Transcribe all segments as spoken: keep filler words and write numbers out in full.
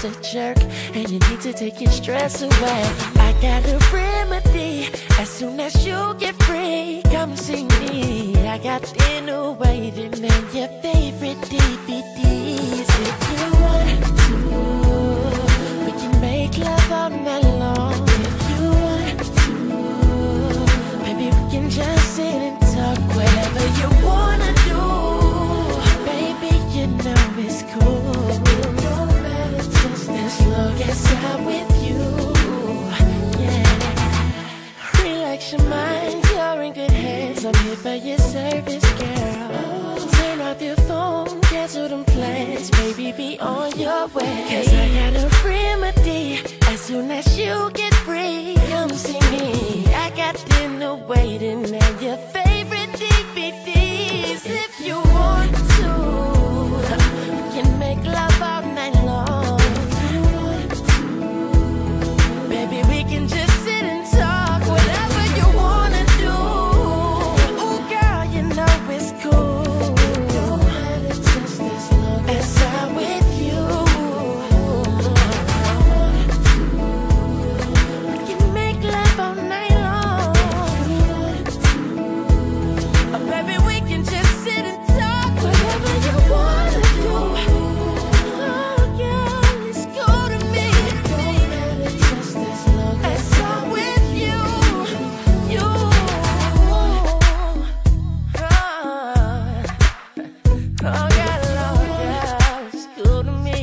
a jerk, and you need to take your stress away. I got a remedy. As soon as you get free, come see me. I got dinner waiting and your favorite D V Ds. If you want to, we can make love all night long. If you want to, baby, we can just sit and talk. Whatever you wanna do, baby, you know it's cool. No matter, just as long as I'm with you. Yeah, relax your mind, you're in good hands. I'm here for your service, girl. Turn off your phone, cancel them plans. Baby, be on your way. Cause I got a remedy. As soon as you get free, come see me. I got dinner waiting and your favorite D V Ds. If you want to, we can make love all night long. If you want to, baby, we can just sit and talk. Whatever you wanna do. Ooh, girl, you know it's cool. No matter, just as long as I'm with you. We can make love all night long. Oh, baby, we can just sit and talk. Whatever you wanna do. Oh, girl, it's cool to me. No matter, just as long as I'm with you. You. Oh, oh, girl, oh, girl, it's cool to me.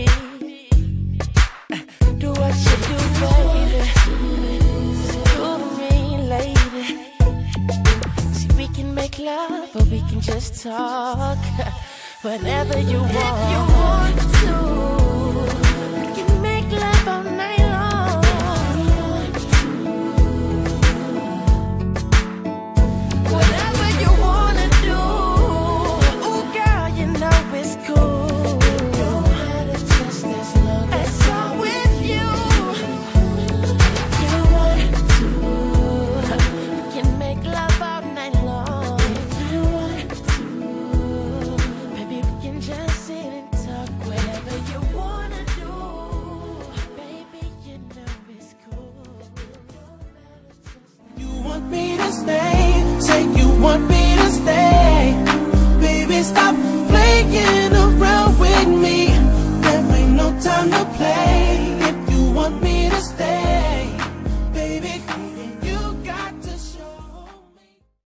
Do what you do, baby. It's cool to me, lady. See, we can make love, or we can just talk. Whatever you want. If you want to, we can make love all night long. Whatever you wanna do. Ooh, girl, you know it's cool. No matter, just as long as I'm with you. You want to, we can make love all night long. If you want to, baby, we can just sit and talk. Whatever you wanna do, baby, you know it's cool. No matter, just You want me to stay?